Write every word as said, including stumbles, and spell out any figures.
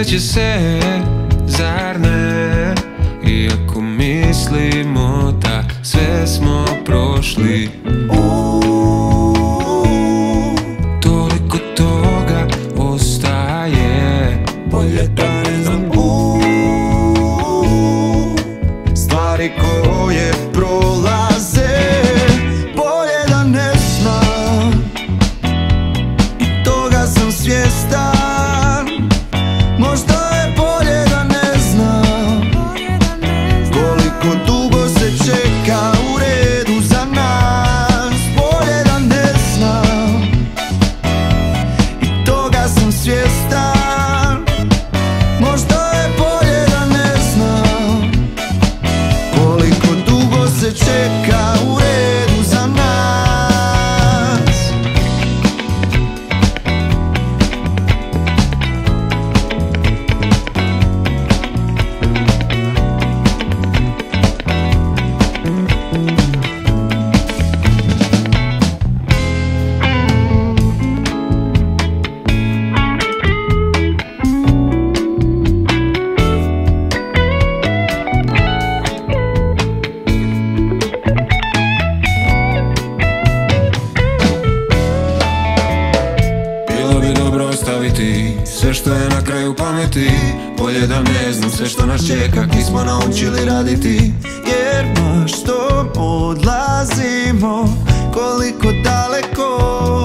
će se, zar ne? Iako mislimo da sve smo prošli, toliko toga ostaje. Bolje da ne znam stvari koje prolaze. Bolje da ne znam, i toga sam svjestan. Možda je bolje da ne znam koliko dugo se čeka u redu za nas. Bolje da ne znam, i toga sam svjestan. Možda je bolje da ne znam koliko dugo se čeka u redu za nas. Bilo bi dobro ostaviti sve što je na kraju pameti. Bolje da ne znam sve što nas čeka, ki smo naučili raditi. Jer baš što odlazimo, koliko daleko